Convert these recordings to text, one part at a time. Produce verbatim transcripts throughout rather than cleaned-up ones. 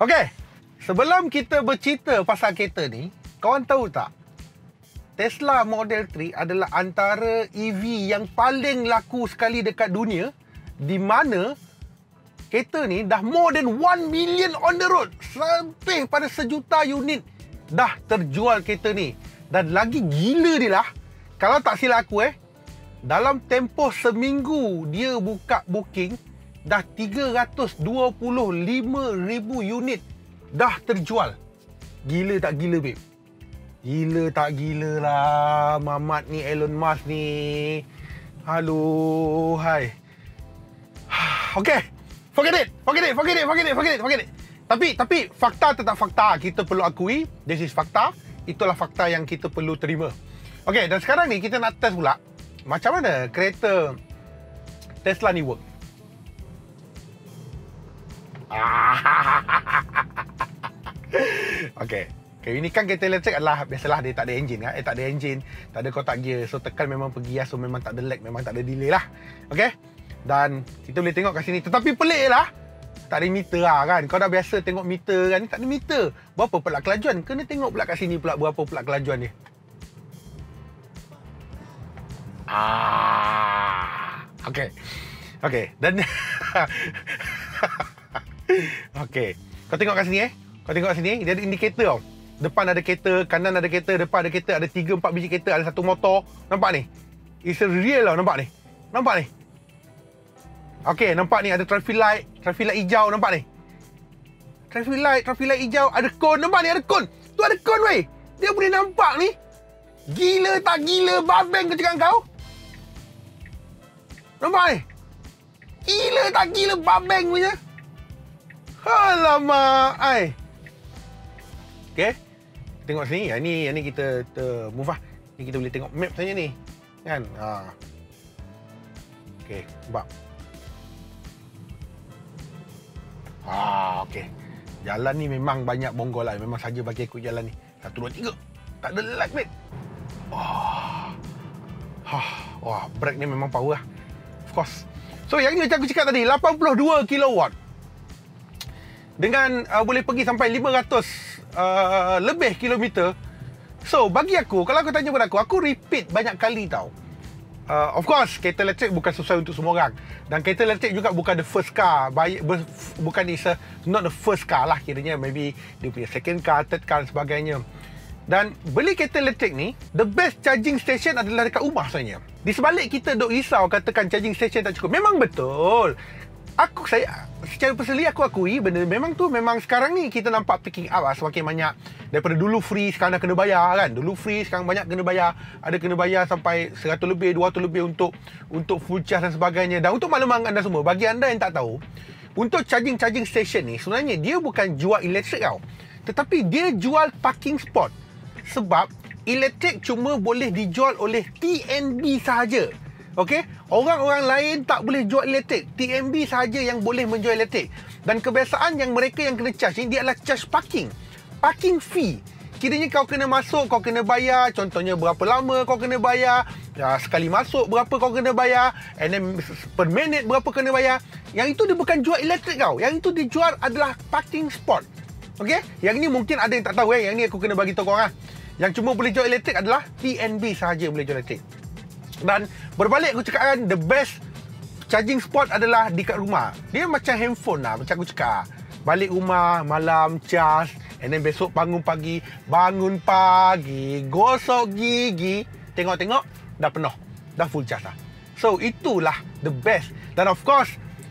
Okey, sebelum kita bercerita pasal kereta ni, kawan tahu tak? Tesla Model tiga adalah antara E V yang paling laku sekali dekat dunia, di mana kereta ni dah more than one million on the road. Lebih pada sejuta unit dah terjual kereta ni. Dan lagi gila dia lah, kalau tak silap aku eh, dalam tempoh seminggu dia buka booking, dah tiga ratus dua puluh lima ribu unit dah terjual. Gila tak gila, babe? Gila tak gila lah Mamat ni, Elon Musk ni. Aduh, hai. Okay, forget it, forget it, forget it, forget it, forget it, forget it. Tapi, tapi fakta tetap fakta. Kita perlu akui, this is fakta. Itulah fakta yang kita perlu terima. Okay, dan sekarang ni kita nak test pula macam mana kereta Tesla ni work. Okay, okay, ini kan kereta elektrik adalah, biasalah dia tak ada enjin kan? Eh tak ada enjin, tak ada kotak gear. So tekan memang pergi lah. So memang tak ada lag, memang tak ada delay lah. Okay, dan kita boleh tengok kat sini. Tetapi pelik lah, tak ada meter lah kan. Kau dah biasa tengok meter kan, tak ada meter. Berapa pula kelajuan? Kena tengok pula kat sini pula berapa pula kelajuan dia. Ah, okay, okay, dan okay, kau tengok kat sini eh. Kau tengok kat sini, dia ada indikator tau. Depan ada kereta, kanan ada kereta, depan ada kereta, ada tiga empat biji kereta, ada satu motor. Nampak ni? It's a real tau, nampak ni? Nampak ni? Okay, nampak ni ada traffic light, traffic light hijau, nampak ni? Traffic light, traffic light hijau, ada kon, nampak ni ada kon. Tu ada kon weh. Dia boleh nampak ni. Gila tak gila, babeng ke cakap kau? Nampak ni? Gila tak gila, babeng punya. Alamak, ai. Okay, tengok sini. Yang ni, yang ni kita uh, move lah. Ni kita boleh tengok map saja ni, kan? Ha. Okay, nampak. Ah, okay. Jalan ni memang banyak bonggol lah. Memang saja bagi ikut jalan ni. Satu, dua, tiga. Tak ada lag, mate. Wah, oh. Wah, brake ni memang power lah. Of course. So, yang ni macam aku cakap tadi, lapan puluh dua kilowatt. Dengan uh, boleh pergi sampai lima ratus uh, lebih kilometer. So, bagi aku, kalau aku tanya pada aku, aku repeat banyak kali tau. Uh, of course, kereta elektrik bukan sesuai untuk semua orang. Dan kereta elektrik juga bukan the first car. Bukan is a, not the first car lah kiranya. Maybe dia punya second car, third car dan sebagainya. Dan beli kereta elektrik ni, the best charging station adalah dekat rumah sebenarnya. Di sebalik kita duk risau katakan charging station tak cukup. Memang betul. Aku, saya, secara personally aku akui benda memang tu, memang sekarang ni kita nampak picking up lah semakin banyak. Daripada dulu free, sekarang dah kena bayar kan. Dulu free, sekarang banyak kena bayar. Ada kena bayar sampai seratus lebih, dua ratus lebih untuk untuk full charge dan sebagainya. Dan untuk makluman anda semua, bagi anda yang tak tahu, untuk charging-charging station ni, sebenarnya dia bukan jual elektrik tau. Tetapi dia jual parking spot. Sebab elektrik cuma boleh dijual oleh T N B sahaja. Okey, orang-orang lain tak boleh jual elektrik. T N B sahaja yang boleh menjual elektrik. Dan kebiasaan yang mereka yang kena charge ni, dia adalah charge parking. Parking fee. Kiranya kau kena masuk, kau kena bayar. Contohnya berapa lama kau kena bayar. Ya, sekali masuk berapa kau kena bayar. And then per minute berapa kena bayar. Yang itu dia bukan jual elektrik kau. Yang itu dijual adalah parking spot. Okey, yang ni mungkin ada yang tak tahu eh. Yang ni aku kena bagi tahu korang. Yang cuma boleh jual elektrik adalah T N B sahaja boleh jual elektrik. Dan berbalik aku cakap kan, the best charging spot adalah dekat rumah. Dia macam handphone lah, macam aku cakap. Balik rumah, malam charge. And then besok bangun pagi, bangun pagi, gosok gigi, tengok-tengok, dah penuh. Dah full charge lah. So, itulah the best. Dan of course,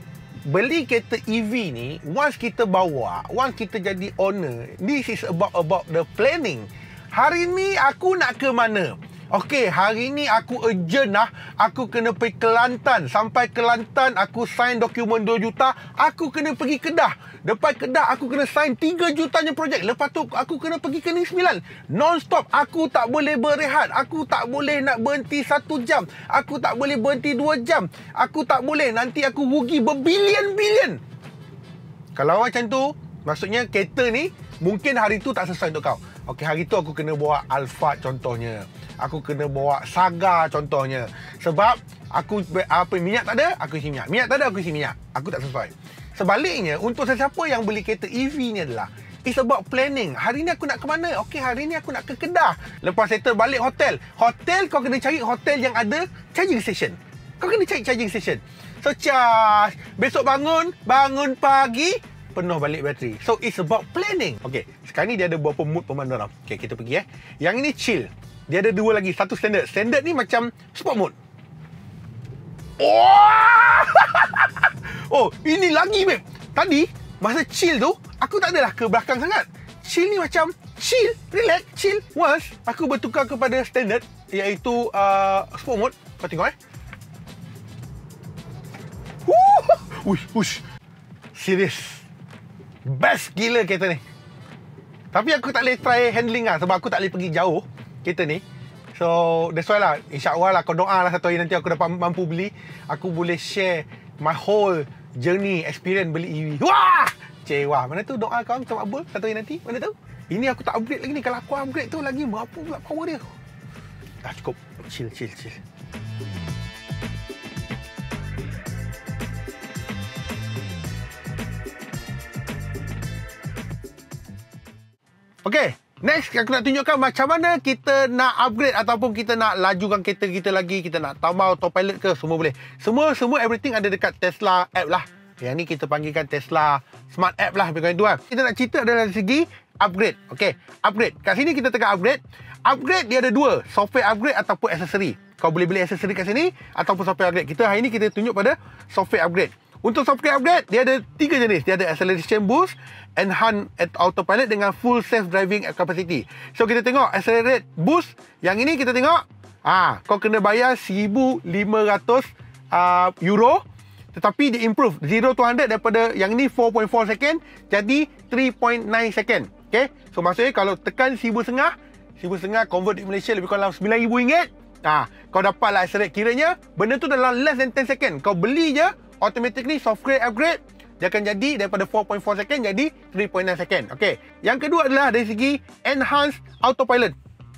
beli kereta E V ni, once kita bawa, once kita jadi owner, this is about about the planning. Hari ni aku nak ke mana? Okey, hari ni aku urgent lah. Aku kena pergi Kelantan. Sampai Kelantan, aku sign dokumen dua juta. Aku kena pergi Kedah. Lepas Kedah, aku kena sign tiga jutanya projek. Lepas tu, aku kena pergi ke Negeri Sembilan. Non-stop. Aku tak boleh berehat. Aku tak boleh nak berhenti satu jam. Aku tak boleh berhenti dua jam. Aku tak boleh. Nanti aku rugi berbilion-bilion. Kalau macam tu, maksudnya kereta ni, mungkin hari tu tak sesuai untuk kau. Okey, hari tu aku kena bawa Alphard contohnya. Aku kena bawa Saga contohnya. Sebab aku apa minyak tak ada, aku isi minyak. Minyak tak ada, aku isi minyak. Aku tak sesuai. Sebaliknya, untuk sesiapa yang beli kereta E V ni adalah it's about planning. Hari ni aku nak ke mana? Okey, hari ni aku nak ke Kedah. Lepas settle balik hotel. Hotel kau kena cari hotel yang ada charging station. Kau kena cari charging station. So charge. Besok bangun, bangun pagi, penuh balik bateri. So it's about planning. Okey, sekarang ni dia ada beberapa mood pemandangan. Okey, kita pergi eh. Yang ini chill. Dia ada dua lagi, satu standard. Standard ni macam sport mode. Oh! Oh, ini lagi babe. Tadi masa chill tu, aku tak adalah ke belakang sangat. Chill ni macam chill, relax, chill. Once aku bertukar kepada standard, iaitu uh, sport mode. Kau tengok eh. Wuh, wush. Serius. Best gila kereta ni. Tapi aku tak boleh try handling lah, sebab aku tak boleh pergi jauh kereta ni. So that's why lah, insyaAllah lah, kau doa lah satu hari nanti aku dapat mampu beli, aku boleh share my whole journey experience beli E V. Wah, cewa. Mana tu doa kau macam Abul satu hari nanti? Mana tu? Ini aku tak upgrade lagi ni. Kalau aku upgrade tu lagi berapa pula power dia? Dah cukup. Chill, chill, chill. Okay, next aku nak tunjukkan macam mana kita nak upgrade ataupun kita nak lajukan kereta kita lagi, kita nak tambah autopilot ke, semua boleh. Semua semua everything ada dekat Tesla app lah. Yang ni kita panggilkan Tesla Smart App lah, lebih kurang itu kan. Kita nak cerita adalah dari segi upgrade. Okay, upgrade. Kat sini kita tekan upgrade. Upgrade dia ada dua, software upgrade ataupun aksesori. Kau boleh beli aksesori kat sini ataupun software upgrade. Kita hari ni kita tunjuk pada software upgrade. Untuk software upgrade, dia ada tiga jenis. Dia ada acceleration boost, enhanced autopilot dengan full self driving capacity. So kita tengok accelerate boost. Yang ini kita tengok, ah, kau kena bayar seribu lima ratus uh, euro. Tetapi dia improve zero to one hundred daripada yang ni four point four second jadi three point nine second. Okay, so maksudnya kalau tekan seribu setengah, seribu setengah convert di Malaysia lebih kurang sembilan ribu ringgit. Ah, kau dapatlah accelerate. Kiranya benda tu dalam less than ten second. Kau beli je, automatically software upgrade, dia akan jadi daripada four point four second jadi three point nine second. Okey. Yang kedua adalah dari segi enhanced autopilot.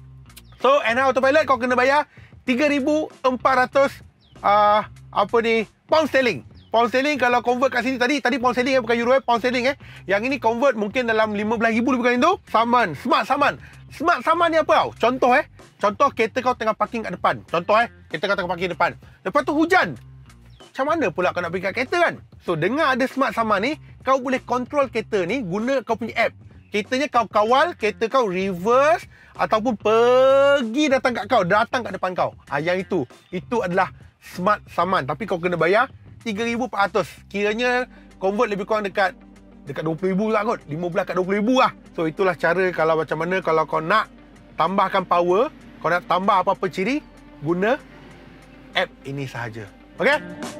So, enhanced autopilot kau kena bayar tiga ribu empat ratus uh, apa ni, pound sterling. Pound sterling kalau convert kat sini tadi, tadi pound sterling eh, bukan euro eh, pound sterling eh. Yang ini convert mungkin dalam lima belas ribu lebih kurang itu. Saman, smart saman. Smart saman ni apa tau? Contoh eh, contoh kereta kau tengah parking kat depan. Contoh eh, kereta kau tengah parking depan. Lepas tu hujan. Macam mana pula kau nak pergi kat kereta kan? So, dengan ada smart saman ni, kau boleh control kereta ni guna kau punya app. Keretanya kau kawal, kereta kau reverse ataupun pergi datang kat kau, datang kat depan kau. Ah, yang itu, itu adalah smart saman. Tapi kau kena bayar tiga ribu empat ratus. Kiranya convert lebih kurang dekat dekat dua puluh ribu lah kot. lima belas kat dua puluh ribu lah. So, itulah cara kalau macam mana kalau kau nak tambahkan power, kau nak tambah apa-apa ciri, guna app ini sahaja. Okay?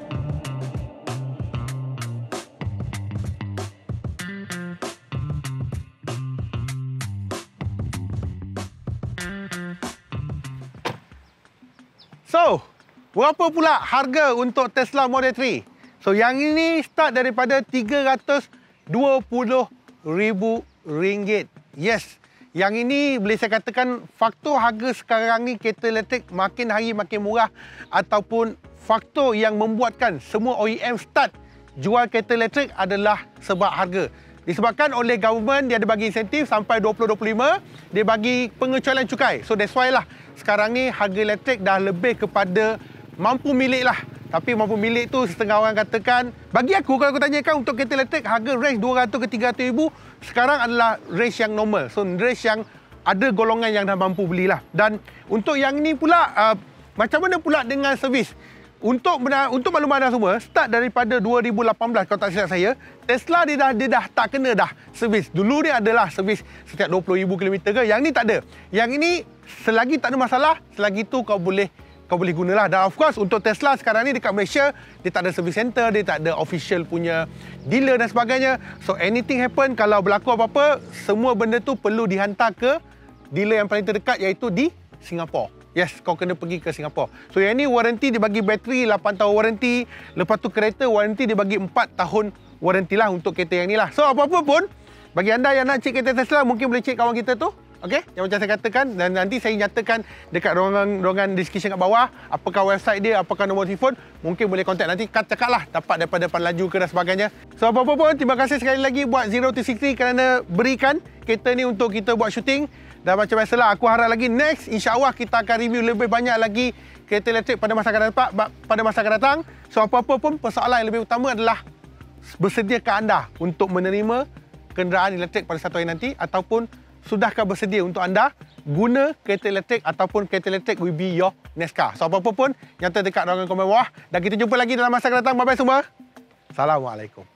So, berapa pula harga untuk Tesla Model three? So, yang ini start daripada tiga ratus dua puluh ribu ringgit. Yes. Yang ini boleh saya katakan faktor harga sekarang ni kereta elektrik makin hari makin murah ataupun faktor yang membuatkan semua O E M start jual kereta elektrik adalah sebab harga. Disebabkan oleh government, dia ada bagi insentif sampai dua puluh dua puluh lima, dia bagi pengecualian cukai. So that's why lah sekarang ni harga elektrik dah lebih kepada mampu milik lah. Tapi mampu milik tu setengah orang katakan, bagi aku kalau aku tanyakan untuk kereta elektrik harga range dua ratus ke tiga ratus ribu sekarang adalah range yang normal. So range yang ada golongan yang dah mampu belilah. Dan untuk yang ni pula uh, macam mana pula dengan servis? Untuk untuk makluman anda semua, start daripada dua ribu lapan belas kalau tak silap saya, Tesla dia dah dia dah tak kena dah servis. Dulu dia adalah servis setiap dua puluh ribu kilometer ke. Yang ni tak ada. Yang ini selagi tak ada masalah, selagi tu kau boleh kau boleh gunalah. Dan of course untuk Tesla sekarang ni dekat Malaysia, dia tak ada service center, dia tak ada official punya dealer dan sebagainya. So anything happen, kalau berlaku apa-apa, semua benda tu perlu dihantar ke dealer yang paling terdekat iaitu di Singapura. Yes, kau kena pergi ke Singapura. So yang ni warranty dia bagi bateri lapan tahun warranty. Lepas tu kereta warranty dia bagi empat tahun warranty lah untuk kereta yang ni lah. So apa-apa pun, bagi anda yang nak cek kereta Tesla, mungkin boleh cek kawan kita tu, Okey, yang macam saya katakan, dan nanti saya nyatakan dekat ruangan-ruangan description kat bawah, apakah website dia, apakah nombor telefon, mungkin boleh kontak nanti, cakaplah dapat daripada depan laju ke dan sebagainya. So apa-apa pun, terima kasih sekali lagi buat Zero to sixty kerana berikan kereta ni untuk kita buat syuting. Dan macam biasalah, aku harap lagi next, insya-Allah kita akan review lebih banyak lagi kereta elektrik pada masa akan datang, pada masa akan datang. So apa-apa pun, persoalan yang lebih utama adalah bersediakah anda untuk menerima kenderaan elektrik pada satu hari nanti, ataupun sudahkah bersedia untuk anda guna kereta elektrik ataupun kereta elektrik will be your next car. So apa-apa pun, nyata dekat ruangan komen bawah. Dan kita jumpa lagi dalam masa akan datang. Bye-bye semua. Assalamualaikum.